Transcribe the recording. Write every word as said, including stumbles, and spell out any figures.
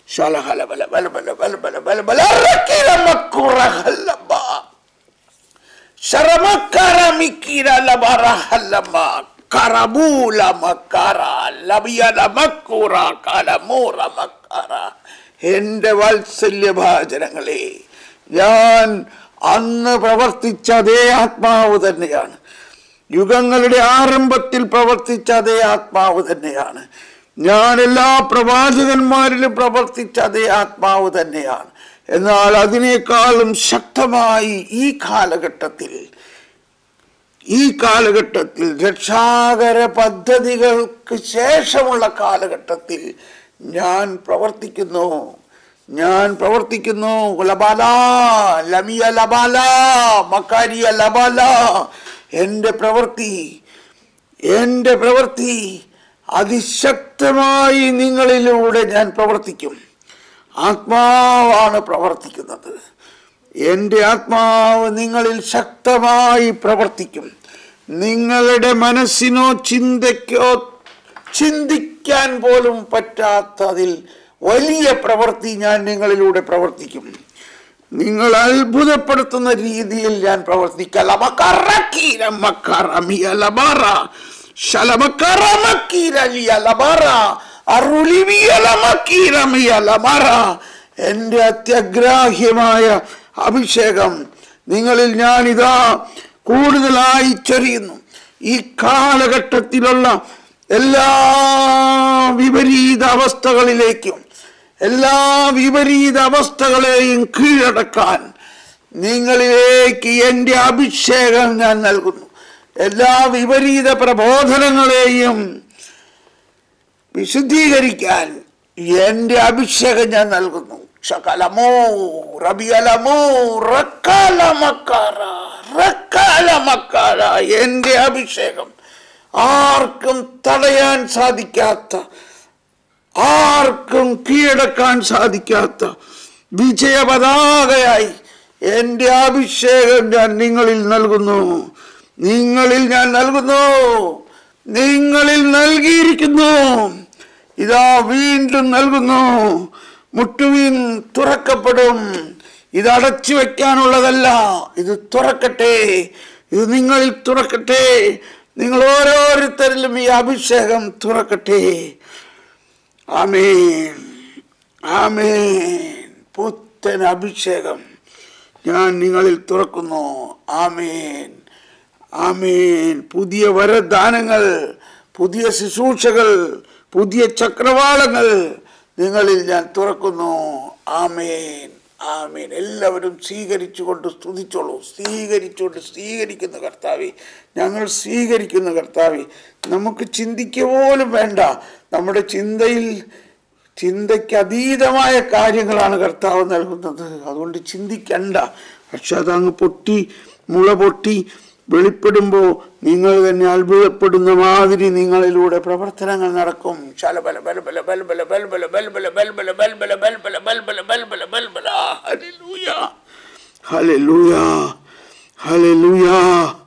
ശലഹല ബല ബല ബല ബല ബല ബല ബല റക്കിര മക്കുറ ഹല്ലബ ശരമക്കര മിക്കിര ലബറ ഹല്ലബ കറബൂല മക്കറ ലബിയല മക്കുറ കലമൂറ മക്കറ. എൻ്റെ വാത്സല്യഭാചനങ്ങളെ, ഞാൻ അന്ന് പ്രവർത്തിച്ച അതേ ആത്മാവ് തന്നെയാണ്. യുഗങ്ങളുടെ ആരംഭത്തിൽ പ്രവർത്തിച്ച അതേ ആത്മാവ് തന്നെയാണ്. ഞാൻ എല്ലാ പ്രവാചകന്മാരിലും പ്രവർത്തിച്ച അതേ ആത്മാവ് തന്നെയാണ്. എന്നാൽ അതിനേക്കാളും ശക്തമായി ഈ കാലഘട്ടത്തിൽ ഈ കാലഘട്ടത്തിൽ രക്ഷാകര പദ്ധതികൾക്ക് ശേഷമുള്ള കാലഘട്ടത്തിൽ ഞാൻ പ്രവർത്തിക്കുന്നു ഞാൻ പ്രവർത്തിക്കുന്നു ലബാല ലമിയ ലബാല മക്കാരിയ ലബാല. എൻ്റെ പ്രവൃത്തി എൻ്റെ പ്രവൃത്തി അതിശക്തമായി നിങ്ങളിലൂടെ ഞാൻ പ്രവർത്തിക്കും. ആത്മാവാണ് പ്രവർത്തിക്കുന്നത്. എൻ്റെ ആത്മാവ് നിങ്ങളിൽ ശക്തമായി പ്രവർത്തിക്കും. നിങ്ങളുടെ മനസ്സിനോ ചിന്തയ്ക്കോ ചിന്തിക്കാൻ പോലും പറ്റാത്തതിൽ വലിയ പ്രവൃത്തി ഞാൻ നിങ്ങളിലൂടെ പ്രവർത്തിക്കും. നിങ്ങൾ അത്ഭുതപ്പെടുത്തുന്ന രീതിയിൽ ഞാൻ പ്രവർത്തിക്കാം. എൻ്റെ അത്യഗ്രാഹ്യമായ അഭിഷേകം നിങ്ങളിൽ ഞാനിതാ കൂടുതലായി ചൊരിയുന്നു. ഈ കാലഘട്ടത്തിലുള്ള എല്ലാ വിപരീത അവസ്ഥകളിലേക്കും എല്ലാ വിപരീത അവസ്ഥകളെയും കീഴടക്കാൻ നിങ്ങളിലേക്ക് എൻ്റെ അഭിഷേകം ഞാൻ നൽകുന്നു. എല്ലാ വിപരീത പ്രബോധനങ്ങളെയും വിശുദ്ധീകരിക്കാൻ എൻ്റെ അഭിഷേകം ഞാൻ നൽകുന്നു. ശകലമോ റബിയലമോ റക്കാലമക്കാര റക്കാലമക്കാര. എൻ്റെ അഭിഷേകം ആർക്കും തടയാൻ സാധിക്കാത്ത, ആർക്കും കീഴടക്കാൻ സാധിക്കാത്ത വിജയപതാകയായി എൻ്റെ അഭിഷേകം ഞാൻ നിങ്ങളിൽ നൽകുന്നു. നിങ്ങളിൽ ഞാൻ നൽകുന്നു നിങ്ങളിൽ നൽകിയിരിക്കുന്നു. ഇതാ വീണ്ടും നൽകുന്നു. മുട്ടുവിൻ, തുറക്കപ്പെടും. ഇത് അടച്ചു വയ്ക്കാനുള്ളതല്ല, ഇത് തുറക്കട്ടെ. ഇത് നിങ്ങളിൽ തുറക്കട്ടെ. നിങ്ങൾ ഓരോരുത്തരിലും ഈ അഭിഷേകം തുറക്കട്ടെ. ആമേൻ, ആമേൻ. പുത്തൻ അഭിഷേകം ഞാൻ നിങ്ങളിൽ തുറക്കുന്നു. ആമേൻ, ആമേൻ. പുതിയ വരദാനങ്ങൾ, പുതിയ ശുശ്രൂഷകൾ, പുതിയ ചക്രവാളങ്ങൾ നിങ്ങളിൽ ഞാൻ തുറക്കുന്നു. ആമേൻ, ആമേൻ. എല്ലാവരും സ്വീകരിച്ചുകൊണ്ട് സ്തുതിച്ചോളൂ. സ്വീകരിച്ചുകൊണ്ട് സ്വീകരിക്കുന്ന കർത്താവേ, ഞങ്ങൾ സ്വീകരിക്കുന്ന കർത്താവേ. നമുക്ക് ചിന്തിക്കുക പോലും വേണ്ട. നമ്മുടെ ചിന്തയിൽ ചിന്തയ്ക്ക് അതീതമായ കാര്യങ്ങളാണ് കർത്താവ് നൽകുന്നത്. അതുകൊണ്ട് ചിന്തിക്കണ്ട. പക്ഷെ അതങ്ങ് പൊട്ടി മുള പൊട്ടി വെളിപ്പെടുമ്പോൾ നിങ്ങൾ തന്നെ അത്ഭുതപ്പെടുന്ന മാതിരി നിങ്ങളിലൂടെ പ്രവർത്തനങ്ങൾ നടക്കും. ശലബല ബലബല ബലബല ബലബല ബലബല ബലബല ബലബല ബലബല ബലബല ബലബല ബലബല. Hallelujah, hallelujah, hallelujah.